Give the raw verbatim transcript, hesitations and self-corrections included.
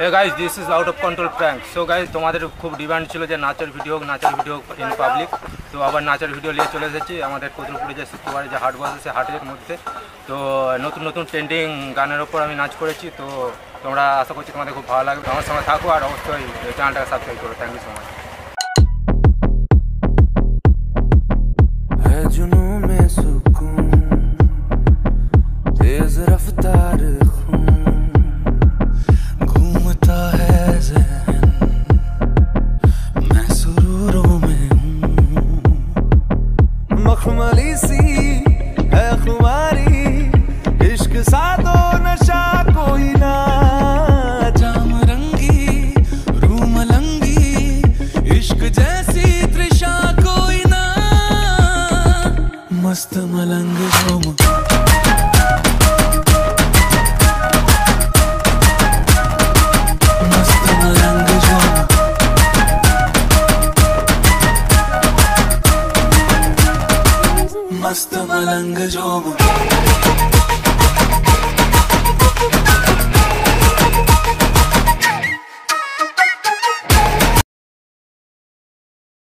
Hey guys, this is out of control prank. So guys, তোমাদের খুব demand ছিল যে নাচের ভিডিও নাচের ভিডিও ইন পাবলিক। তো আবার নাচের ভিডিও নিয়ে চলে এসেছি আমাদের কতুলপুরে যে শুক্রবারে যে হাট বসে, সে হাটের মধ্যে। তো নতুন নতুন ট্রেন্ডিং গানের ওপর আমি নাচ করেছি। তো তোমরা আশা করছি তোমাদের খুব ভালো লাগবে। আমার সঙ্গে থাকো আর অবশ্যই চ্যানেলটাকে সাবস্ক্রাইব করো। Thank you so much. मखमली सी है खुमारी, इश्क सादो नशा कोई ना, जाम रंगी रूम लंगी, इश्क जैसी तृषा कोई ना, मस्त मलंग झूम मस्त मलंग झूम मस्त मलंग झूम।